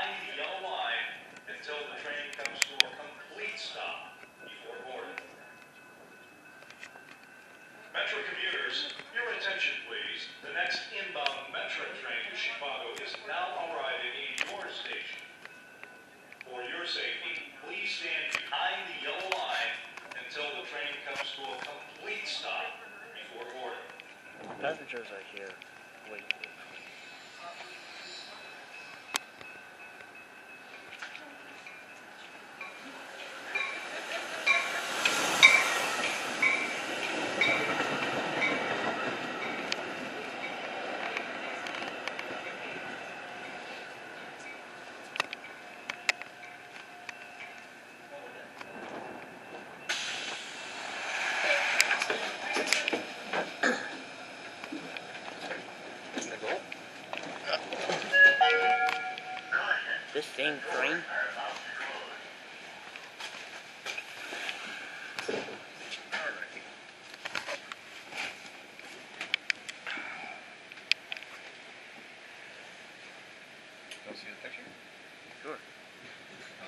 the yellow line until the train comes to a complete stop before boarding. Metra commuters, your attention please. The next inbound Metra train to Chicago is now arriving at your station. For your safety, please stand behind the yellow line until the train comes to a complete stop before boarding. Passengers are here. Wait. This same train? Don't see the picture? Sure.